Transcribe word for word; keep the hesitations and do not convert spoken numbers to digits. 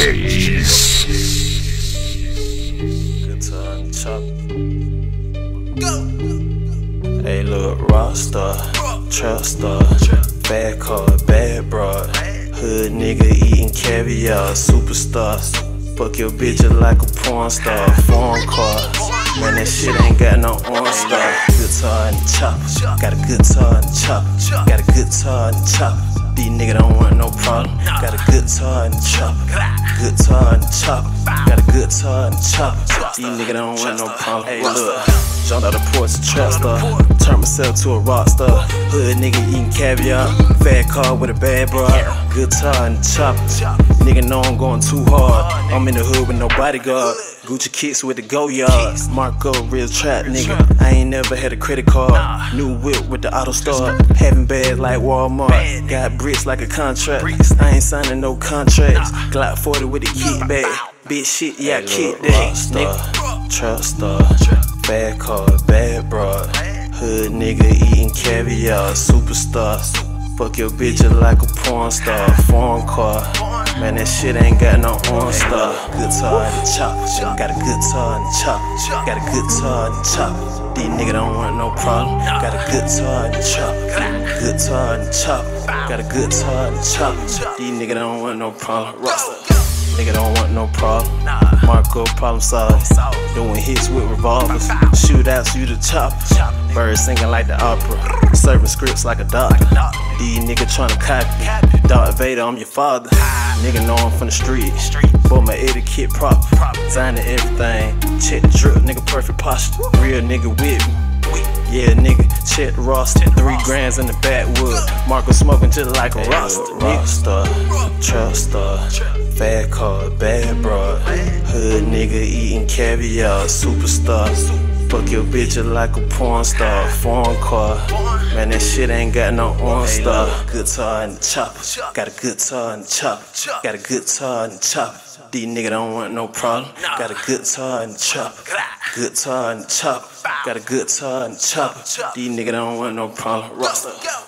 Chase. Guitar and chop. Hey, look, rock star, trap star, bad car, bad broad, hood nigga eating caviar, superstar. Fuck your bitch just like a porn star, foreign cars. Man, that shit ain't got no orange star. Guitar and chop, got a guitar and chop, got a guitar and chop. These niggas don't want no problem. Got a guitar and chop, guitar and chop, got a guitar and chop. These niggas don't want no problem. Hey, look, jumped out the porch, trap star, turned myself to a rock star. Hood nigga eating caviar, fat car with a bad broad, guitar and chop. Nigga know I'm going too hard. I'm in the hood with no bodyguard. Gucci kicks with the go yard. Marco, real trap nigga. I ain't never had a credit card. New whip with the auto start. Having bags like Walmart. Got bricks like a contract. I ain't signing no contracts. Glock forty with the kickback. Bitch shit, yeah, I kick that. Nigga, trap star, bad car, bad broad. Hood nigga eating caviar, superstar. Fuck your bitch just like a porn star, foreign car. Man, that shit ain't got no orange star. Guitar and chop, got a guitar and chop, got a guitar and chop. These niggas don't want no problem. Got a guitar and chop, guitar and chop, got a guitar and chop. These niggas don't want no problem. Rockstar, nigga don't want no problem. Marco, problem solved. Doing hits with revolvers. Shootouts, you the chop. Birds singing like the opera. Serving scripts like a doctor. These niggas tryna copy. Darth Vader, I'm your father. Nigga know I'm from the street. For my etiquette proper. Designing everything. Check the drip, nigga, perfect posture. Real nigga with me. Yeah, nigga, check the roster. Three grands in the backwood. Marco smoking just like a roster. Rockstar, trap star, fat car, bad broad. Hood nigga eating caviar, superstar. Fuck your bitch just like a porn star, foreign car. Man, that shit ain't got no orange star. Guitar and chop, got a guitar and chop, got a guitar and chop. These niggas don't want no problem. Got a guitar and chop, guitar and chop, got a guitar and chop. These niggas don't want no problem. Rockstar.